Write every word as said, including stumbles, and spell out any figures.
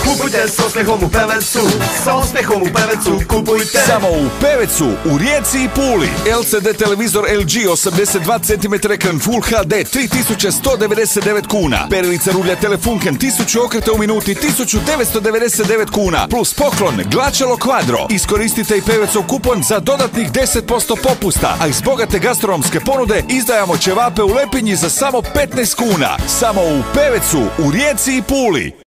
Kupujte s osmehom u Pevecu, sa osmehom u Pevecu kupujte. Samo u Pevecu, u Rijeci i Puli. L C D televizor L G osamdeset dva centimetra ekran Full H D tri tisuće sto devedeset devet kuna. Perilica rulja Telefunken tisuću okreta u minuti tisuću devetsto devedeset devet kuna. Plus poklon glačalo Quadro. Iskoristite i Pevecov kupon za dodatnih deset posto popusta. A iz bogate gastronomske ponude izdajamo ćevape u Lepinji za samo petnaest kuna. Samo u Pevecu, u Rijeci i Puli.